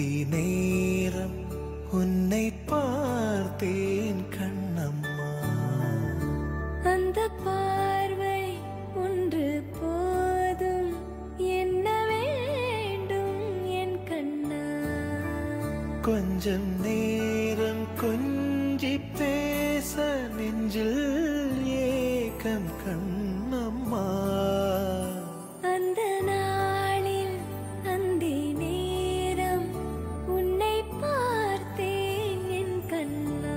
அந்தி நேரம் உன்னை பார்த்தேன் கண்ணம்மா. அந்த பார்வை ஒன்று போதும், என்ன வேண்டும் என் கண்ணா. கொஞ்சம் நேரம் கொஞ்சி பேச நெஞ்சில் ஏக்கம் கண்ணம்மா. அந்த நாளில் அந்தி நேரம் உன்னை பார்த்தேன் என் கண்ணா.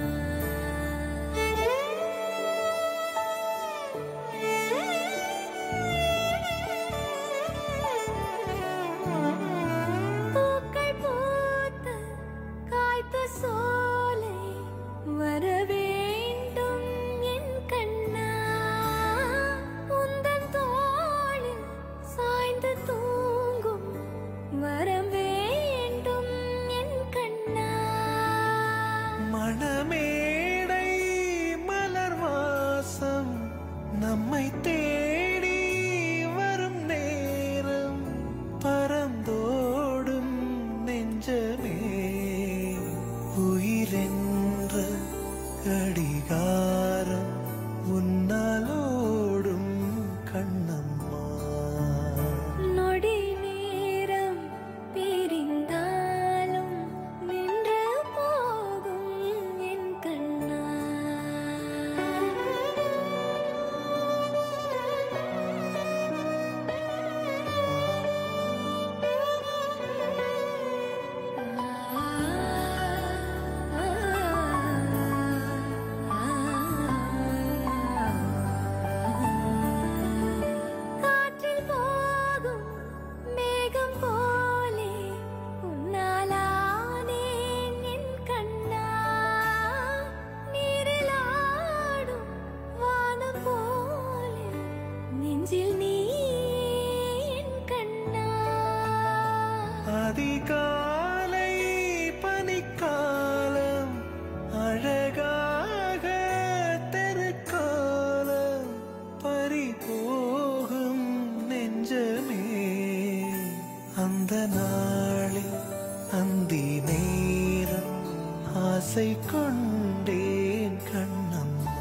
பூக்கள் பூத்த காய்த்த சோலை வர வேண்டும் என் கண்ணா. உந்தன் தோளில் சாய்ந்து தூங்கும் வரம் வேண்டும் என் கண்ணா. மணமேடை மலர் வாசம் நம்மை தேடி வரும் நேரம், பறந்தோடும் நெஞ்சமே உயிரென்ற கடிகாரம் உன்னாலோடும் கண்ணம்மா. நொடி நேரம் பிரிந்தாலும் நின்று போகும் என் கண்ணா. காற்றில் போகும் மேகம் போலே உன்னாலானேன் என் கண்ணா. நீரில் ஆடும் வானம் போலே நெஞ்சில் நீ என் கண்ணா. அதிகாலை பனிக்காலம் அழகாக தெருக்காலம், பறிபோகும் நெஞ்சமே அந்த நாளில் அந்தி நேரம் ஆசை கொண்டேன் கண்ணம்மா.